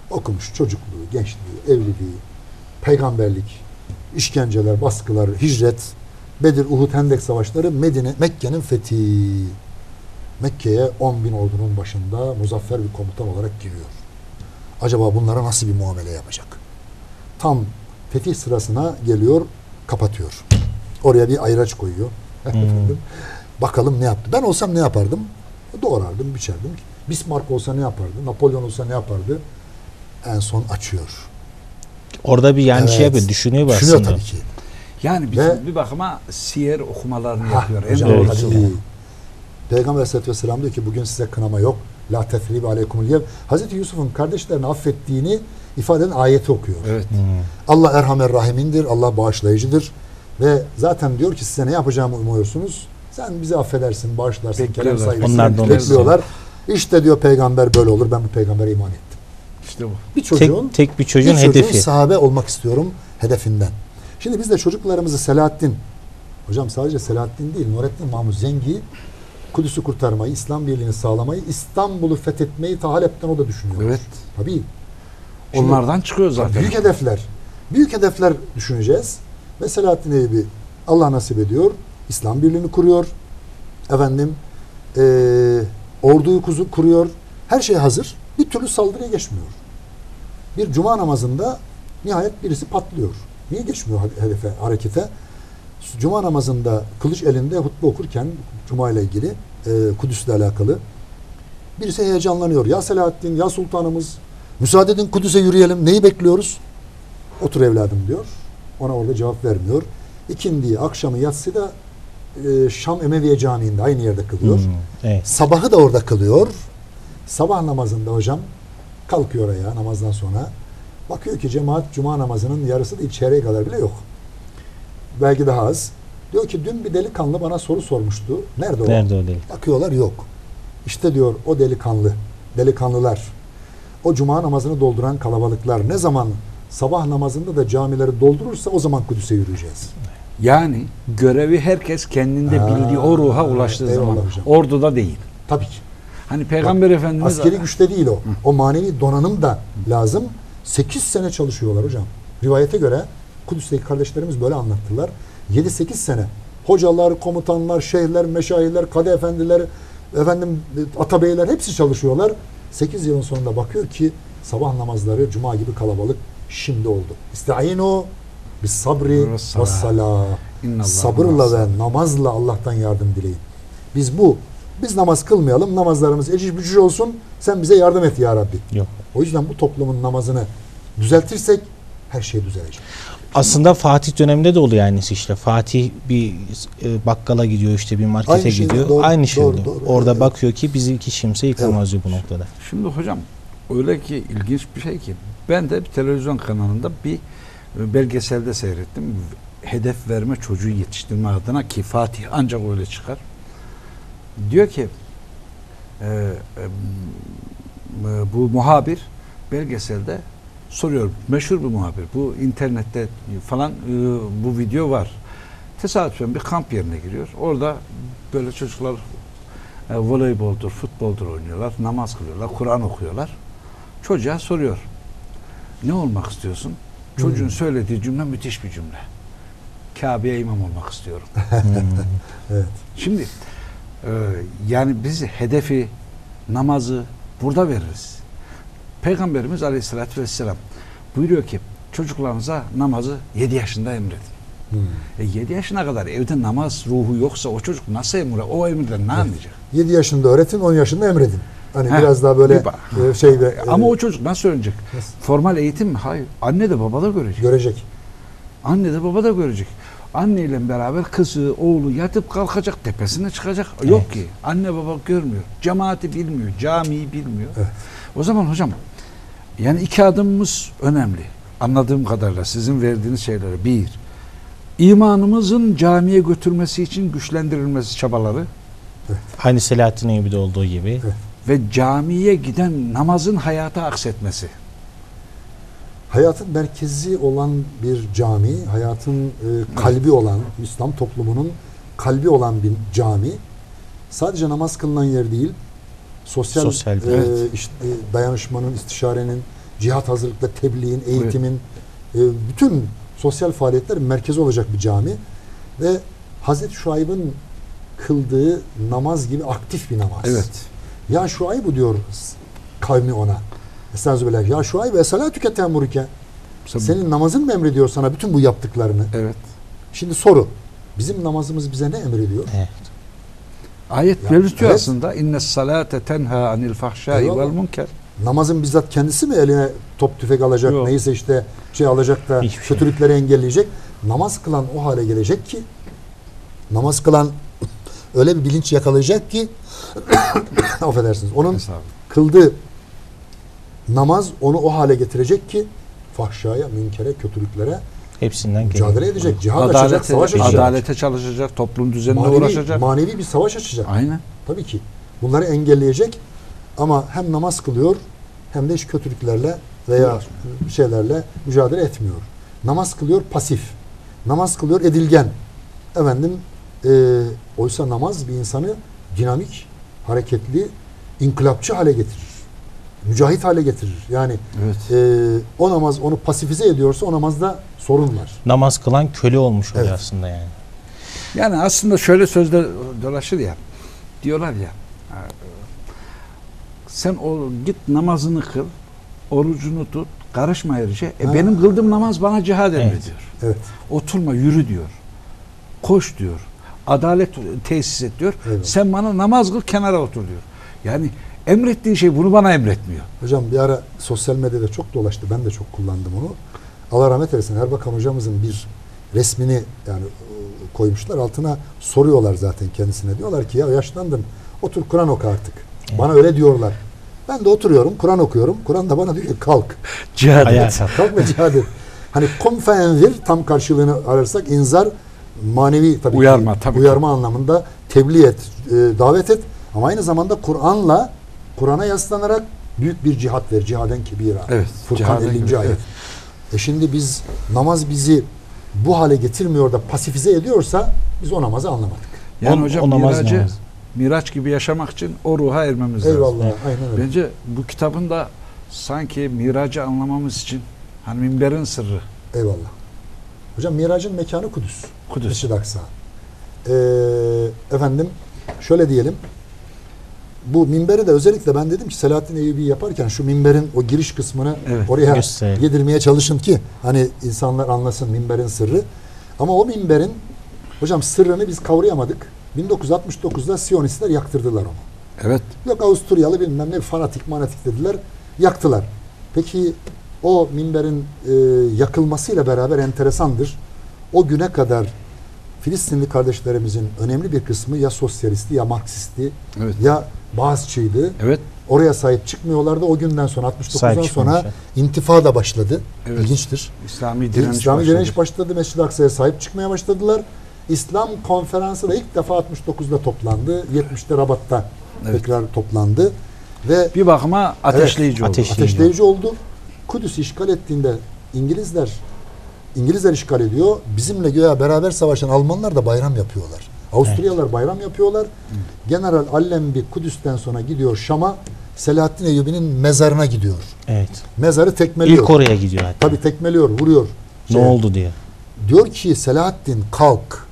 Okumuş çocukluğu, gençliği, evliliği, peygamberlik, işkenceler, baskılar, hicret, Bedir, Uhud, Hendek savaşları, Medine, Mekke'nin fethi. Mekke'ye on bin ordunun başında muzaffer bir komutan olarak giriyor. Acaba bunlara nasıl bir muamele yapacak? Tam fetih sırasına geliyor, kapatıyor. Oraya bir ayraç koyuyor. Efendim, bakalım ne yaptı? Ben olsam ne yapardım? Doğrardım, biçerdim. Bismarck olsa ne yapardı? Napolyon olsa ne yapardı? En son açıyor. Orada bir yani Evet. şey yapıyor, düşünüyor Düşünüyor aslında. tabii ki. Yani bir, Ve- bir bakıma siyer okumalarını Hah, yapıyor. En hocam, doğrusu. tabii. Peygamber Aleyhisselatü Vesselam diyor ki bugün size kınama yok. La tefribe aleykumul yev. Hazreti Yusuf'un kardeşlerini affettiğini ifade eden ayeti okuyor. Evet. Allah Erhamer Rahimindir. Allah bağışlayıcıdır. Ve zaten diyor ki size ne yapacağımı umuyorsunuz? Sen bizi affedersin, bağışlarsın, Bekliyorlar. kerem sahibisin. Onlar da onu Bekliyorlar. İşte diyor peygamber böyle olur. Ben bu peygambere iman ettim. İşte bu. Bir çocuğun, Tek, tek bir çocuğun bir çocuğun hedefi. sahabe olmak istiyorum hedefinden. Şimdi biz de çocuklarımızı Selahaddin, hocam sadece Selahaddin değil, Nurettin Mahmud Zengi, Kudüs'ü kurtarmayı, İslam birliğini sağlamayı, İstanbul'u fethetmeyi ta Halep'ten o da düşünüyor. Evet. Tabii. Şimdi- Onlardan çıkıyor zaten. Büyük hedefler. Büyük hedefler düşüneceğiz. Ve Selahaddin Eyyubi Allah nasip ediyor. İslam birliğini kuruyor. Efendim eee orduyu kuzu kuruyor. Her şey hazır. Bir türlü saldırıya geçmiyor. Bir cuma namazında nihayet birisi patlıyor. Niye geçmiyor hedefe, harekete? Cuma namazında kılıç elinde hutbe okurken cuma ile ilgili eee Kudüs'le alakalı birisi heyecanlanıyor. Ya Selahaddin, ya sultanımız, müsaade edin Kudüs'e yürüyelim. Neyi bekliyoruz? Otur evladım diyor. Ona orada cevap vermiyor. İkindiyi, akşamı, yatsı da e, Şam Emeviye Camii'nde aynı yerde kılıyor. Hmm, evet. Sabahı da orada kılıyor. Sabah namazında hocam kalkıyor ayağa namazdan sonra. Bakıyor ki cemaat cuma namazının yarısı değil, çeyreğe kadar bile yok. Belki daha az. Diyor ki dün bir delikanlı bana soru sormuştu. Nerede o? Nerede o değil? Bakıyorlar yok. İşte diyor o delikanlı, delikanlılar, o cuma namazını dolduran kalabalıklar ne zaman sabah namazında da camileri doldurursa o zaman Kudüs'e yürüyeceğiz. Yani görevi herkes kendinde Ha, bildiği o ruha ulaştığı eyvallah zaman. hocam. Orduda değil. Tabii ki. Hani Peygamber Efendimiz Askeri güçte değil o. O manevi donanım da lazım. sekiz sene çalışıyorlar hocam. Rivayete göre Kudüs'teki kardeşlerimiz böyle anlattılar. yedi sekiz sene. Hocalar, komutanlar, şeyhler, meşayihler, kadı efendiler, efendim atabeyler hepsi çalışıyorlar. sekiz yılın sonunda bakıyor ki sabah namazları cuma gibi kalabalık şimdi oldu. İsta'inu bis sabri ve salah. İnnallah Sabırla ma'as ve namazla Allah'tan yardım dileyin. Biz bu biz namaz kılmayalım, namazlarımız eciş bücüş olsun, sen bize yardım et ya Rabbi. Yok. O yüzden bu toplumun namazını düzeltirsek her şey düzelecek. Aslında Fatih döneminde de oluyor aynısı işte. Fatih bir e, bakkala gidiyor, işte bir markete Aynı şey, gidiyor. doğru, Aynı şey doğru, oluyor. doğru. Orada Evet. bakıyor ki bizi hiç kimse yıkamaz diyor bu Evet. noktada. Şimdi hocam öyle ki ilginç bir şey ki ben de bir televizyon kanalında bir belgeselde seyrettim. Hedef verme çocuğu yetiştirme adına ki Fatih ancak öyle çıkar. Diyor ki e, e, bu muhabir belgeselde soruyor. Meşhur bir muhabir. Bu internette falan e, bu video var. Tesadüfen bir kamp yerine giriyor. Orada böyle çocuklar e, voleyboldur, futboldur oynuyorlar. Namaz kılıyorlar, Kur'an okuyorlar. Çocuğa soruyor. Ne olmak istiyorsun? Çocuğun Hmm. söylediği cümle müthiş bir cümle. Kabe'ye imam olmak istiyorum. Evet. Şimdi e, yani biz hedefi, namazı burada veririz. Peygamberimiz Aleyhisselatü Vesselam buyuruyor ki çocuklarınıza namazı yedi yaşında emredin. Hmm. E yedi yaşına kadar evde namaz ruhu yoksa o çocuk nasıl emre? O emirden ne anlayacak? yedi yaşında öğretin, on yaşında emredin. Hani Heh, biraz daha böyle bir ba- e, şey ve Ama e, o çocuk nasıl öğrenecek? Nasıl? Formal eğitim mi? Hayır. Anne de baba da görecek. görecek. Anne de baba da görecek. Anneyle beraber kızı, oğlu yatıp kalkacak, tepesine çıkacak. Yok ki. Anne baba görmüyor. Cemaati bilmiyor. Camiyi bilmiyor. Evet. O zaman hocam yani iki adımımız önemli. Anladığım kadarıyla sizin verdiğiniz şeyleri. Bir, imanımızın camiye götürmesi için güçlendirilmesi çabaları Aynı Selahaddin Eyyubi'de olduğu gibi. Evet. ve camiye giden namazın hayata aksetmesi. Hayatın merkezi olan bir cami, hayatın e, kalbi olan, İslam toplumunun kalbi olan bir cami, sadece namaz kılınan yer değil, sosyal, Sosyal, e, evet. işte, dayanışmanın, istişarenin, cihat hazırlıkla, tebliğin, eğitimin, evet. e, bütün sosyal faaliyetlerin merkezi olacak bir cami. Ve Hazreti Şuayb'ın kıldığı namaz gibi aktif bir namaz. Evet. Ya Şuayb diyor kavmi ona. Estağfirullah. Ya Şuayb esalatüke temurike. Senin namazın mı emrediyor sana bütün bu yaptıklarını? Evet. Şimdi soru. Bizim namazımız bize ne emrediyor? Evet. Ayet Ya, belirtiyor evet. aslında. İnne salate tenha anil fahşai vel münker. Namazın bizzat kendisi mi eline top tüfek alacak, Yok. neyse işte şey alacak da Hiçbir şey. kötülükleri engelleyecek. Namaz kılan o hale gelecek ki, namaz kılan öyle bir bilinç yakalayacak ki affedersiniz. Onun kıldığı namaz onu o hale getirecek ki fahşaya, münkere, kötülüklere Hepsinden mücadele geliyor. edecek, cihad Adalete, açacak, savaş açacak. adalete çalışacak, toplum düzenine Manevi, uğraşacak. manevi bir savaş açacak. Aynen. Tabii ki. Bunları engelleyecek ama hem namaz kılıyor hem de hiç kötülüklerle veya şeylerle mücadele etmiyor. Namaz kılıyor pasif. Namaz kılıyor edilgen. Efendim e, oysa namaz bir insanı dinamik, hareketli, inkılapçı hale getirir. Mücahit hale getirir. Yani Evet. e, o namaz onu pasifize ediyorsa o namazda sorun var. Namaz kılan köle olmuş oluyor Evet. aslında yani. Yani aslında şöyle sözler dolaşır ya. Diyorlar ya. Sen o git namazını kıl, orucunu tut, karışma her işe. E Ha. benim kıldığım namaz bana cihad Evet. emrediyor. Evet. Oturma, yürü diyor. Koş diyor. Adalet tesis et diyor. Evet. Sen bana namaz kıl, kenara otur diyor. Yani emrettiği şey bunu bana emretmiyor. Hocam bir ara sosyal medyada çok dolaştı. Ben de çok kullandım onu. Allah rahmet eylesin. Erbakan hocamızın bir resmini yani e, koymuşlar. Altına soruyorlar zaten kendisine. Diyorlar ki ya yaşlandın. Otur Kur'an oku artık. Evet. Bana öyle diyorlar. Ben de oturuyorum. Kur'an okuyorum. Kur'an da bana diyor ki kalk. Cihad Ayağa et. kalk. Kalk ve cihad et. Hani kum fe enzir tam karşılığını ararsak inzar manevi tabii Uyarma, ki, tabii uyarma anlamında tebliğ et, e, davet et. Ama aynı zamanda Kur'an'la Kur'an'a yaslanarak büyük bir cihat ver. Cihaden kebira. Evet, Furkan cihaden ellinci kebira, ayet. evet. E şimdi biz namaz bizi bu hale getirmiyor da pasifize ediyorsa biz o namazı anlamadık. Yani O- hocam o namaz miracı, namaz. miraç gibi yaşamak için o ruha ermemiz lazım. Eyvallah. Aynen öyle. Bence bu kitabın da sanki miracı anlamamız için hani minberin sırrı. Eyvallah. Hocam Mirac'ın mekanı Kudüs. Kudüs. Mescid-i Aksa. Ee, efendim şöyle diyelim. Bu minberi de özellikle ben dedim ki Selahattin Eyyubi yaparken şu minberin o giriş kısmını Evet, oraya gösterelim. yedirmeye çalışın ki hani insanlar anlasın minberin sırrı. Ama o minberin hocam sırrını biz kavrayamadık. bin dokuz yüz altmış dokuzda Siyonistler yaktırdılar onu. Evet. Yok Avusturyalı bilmem ne fanatik manatik dediler. Yaktılar. Peki o minberin e, yakılmasıyla beraber enteresandır. O güne kadar Filistinli kardeşlerimizin önemli bir kısmı ya sosyalisti ya Marksisti Evet. ya Bağızçıydı. Evet. Oraya sahip çıkmıyorlardı. O günden sonra altmış dokuzdan Sahip sonra çıkmamışlar. intifada başladı. Evet. İlginçtir. İslami direniş İslami başladı. direniş başladı. Mescid-i Aksa'ya sahip çıkmaya başladılar. İslam konferansı da ilk defa altmış dokuzda toplandı. yetmişte Rabat'ta Evet. tekrar toplandı. Ve Bir bakıma ateşleyici oldu. ateş- ateşleyici oldu. Kudüs işgal ettiğinde İngilizler İngilizler işgal ediyor. Bizimle göya beraber savaşan Almanlar da bayram yapıyorlar. Avusturyalılar bayram yapıyorlar. General Allenby Kudüs'ten sonra gidiyor Şam'a. Selahattin Eyyubi'nin mezarına gidiyor. Evet. Mezarı tekmeliyor. İlk oraya gidiyor hatta. Tabii tekmeliyor, vuruyor. Ne Şeye. oldu diye. Diyor ki Selahattin kalk.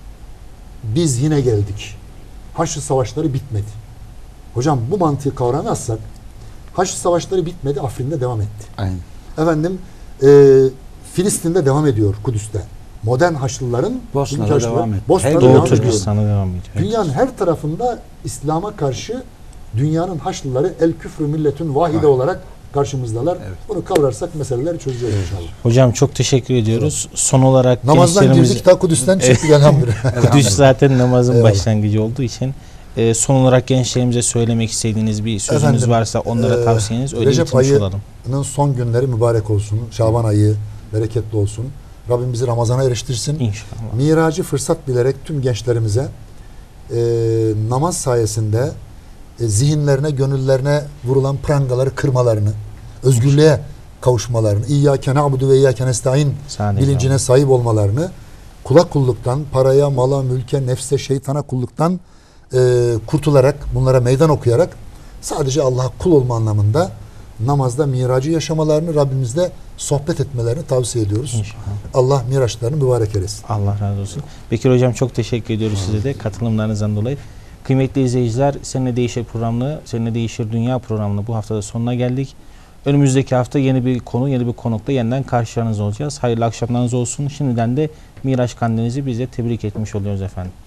Biz yine geldik. Haçlı savaşları bitmedi. Hocam bu mantığı kavramazsak Haçlı savaşları bitmedi, Afrin'de devam etti. Aynen. Efendim e, Filistin'de devam ediyor Kudüs'te. Modern Haçlıların Bosna'da bugünkü Haçlılar- devam etti. Bosna'da Her devam Doğu ediyor. Türkistan'a devam ediyor. Evet. Dünyanın her tarafında İslam'a karşı dünyanın Haçlıları el küfrü milletün vahide Vahide. olarak karşımızdalar. Evet. Bunu kavrarsak meseleleri çözeceğiz inşallah. Hocam çok teşekkür ediyoruz. Son olarak Namazdan gençlerimiz- girdik ta Kudüs'ten çıktık elhamdülillah. Kudüs zaten namazın Eyvallah. başlangıcı olduğu için e, son olarak gençlerimize söylemek istediğiniz bir sözünüz Efendim, varsa onlara e, tavsiyeniz öyle Recep bitirmiş ayı- olalım. Nın son günleri mübarek olsun. Şaban ayı bereketli olsun. Rabbim bizi Ramazan'a eriştirsin. İnşallah. Miracı fırsat bilerek tüm gençlerimize e, namaz sayesinde e, zihinlerine, gönüllerine vurulan prangaları kırmalarını, özgürlüğe kavuşmalarını, İyyâke na'budu ve İyyâke nestaîn Sadece bilincine sahip olmalarını, kula kulluktan, paraya, mala, mülke, nefse, şeytana kulluktan e, kurtularak, bunlara meydan okuyarak sadece Allah'a kul olma anlamında namazda miracı yaşamalarını, Rabbimizle sohbet etmelerini tavsiye ediyoruz. İnşallah. Allah miraçlarını mübarek eylesin. Allah razı olsun. Bekir Hocam çok teşekkür ediyoruz size de katılımlarınızdan dolayı. Kıymetli izleyiciler, Seninle Değişir programını, Seninle Değişir Dünya programını bu haftada sonuna geldik. Önümüzdeki hafta yeni bir konu, yeni bir konukla yeniden karşılarınızda olacağız. Hayırlı akşamlarınız olsun. Şimdiden de Miraç Kandilinizi bize tebrik etmiş oluyoruz efendim.